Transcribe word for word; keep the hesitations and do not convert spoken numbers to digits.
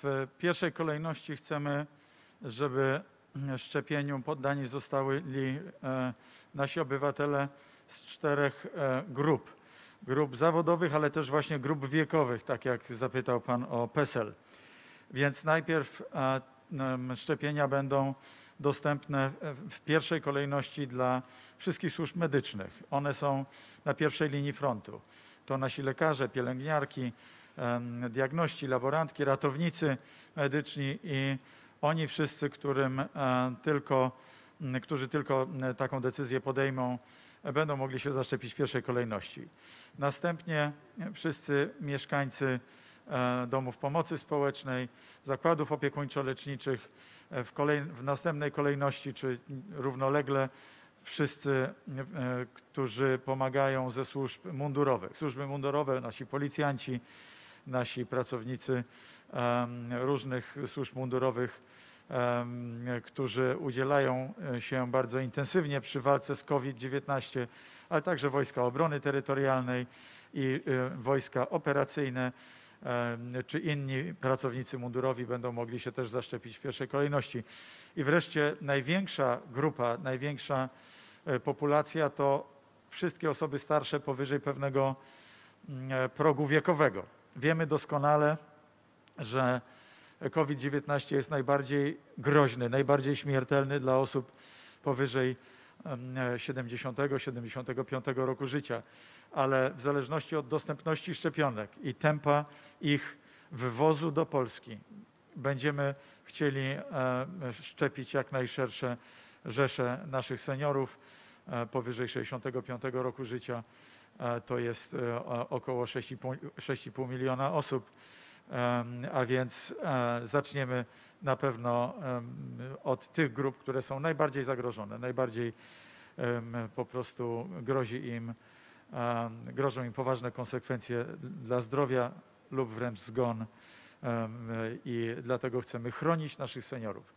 W pierwszej kolejności chcemy, żeby szczepieniu poddani zostali nasi obywatele z czterech grup. Grup zawodowych, ale też właśnie grup wiekowych, tak jak zapytał Pan o PESEL. Więc najpierw szczepienia będą dostępne w pierwszej kolejności dla wszystkich służb medycznych. One są na pierwszej linii frontu. To nasi lekarze, pielęgniarki, diagności, laborantki, ratownicy medyczni i oni wszyscy, którym tylko, którzy tylko taką decyzję podejmą, będą mogli się zaszczepić w pierwszej kolejności. Następnie wszyscy mieszkańcy domów pomocy społecznej, zakładów opiekuńczo-leczniczych, w, kolej, w następnej kolejności czy równolegle wszyscy, którzy pomagają ze służb mundurowych. Służby mundurowe, nasi policjanci, nasi pracownicy różnych służb mundurowych, którzy udzielają się bardzo intensywnie przy walce z COVID dziewiętnaście, ale także Wojska Obrony Terytorialnej i wojska operacyjne, czy inni pracownicy mundurowi będą mogli się też zaszczepić w pierwszej kolejności. I wreszcie największa grupa, największa populacja to wszystkie osoby starsze powyżej pewnego progu wiekowego. Wiemy doskonale, że COVID dziewiętnaście jest najbardziej groźny, najbardziej śmiertelny dla osób powyżej siedemdziesiątego siedemdziesiątego piątego roku życia, ale w zależności od dostępności szczepionek i tempa ich wywozu do Polski będziemy chcieli szczepić jak najszersze rzesze naszych seniorów powyżej sześćdziesiątego piątego roku życia. To jest około sześć i pół miliona osób, a więc zaczniemy na pewno od tych grup, które są najbardziej zagrożone, najbardziej po prostu grozi im, grożą im poważne konsekwencje dla zdrowia lub wręcz zgon i dlatego chcemy chronić naszych seniorów.